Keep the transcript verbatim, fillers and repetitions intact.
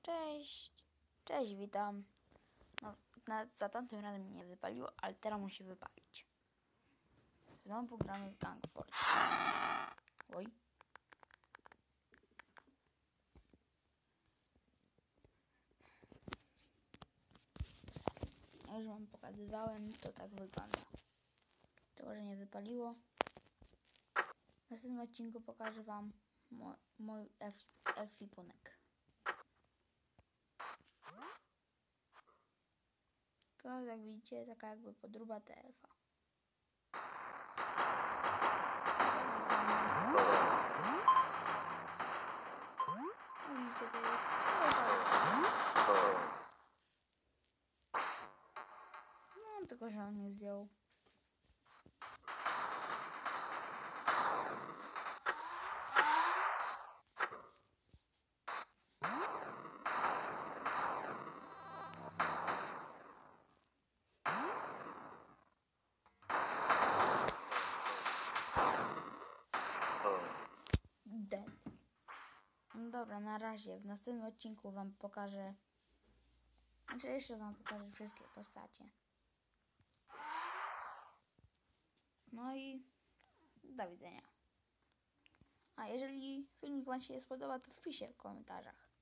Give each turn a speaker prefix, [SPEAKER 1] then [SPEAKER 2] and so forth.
[SPEAKER 1] Cześć, cześć, witam. No, na, za tamtym razem mnie nie wypaliło, ale teraz musi wypalić. Znowu gramy w Gang Force. Oj. Jak już wam pokazywałem, to tak wygląda. Tylko, że nie wypaliło. W następnym odcinku pokażę wam mo, mój ekwipunek. To jak widzicie, taka jakby podróba T F a. No widzicie, to jest... No, tylko że on nie zdjął. Dead. No dobra, na razie. W następnym odcinku wam pokażę... Znaczy jeszcze wam pokażę wszystkie postacie. No i do widzenia. A jeżeli filmik wam się spodoba, to wpiszcie w komentarzach.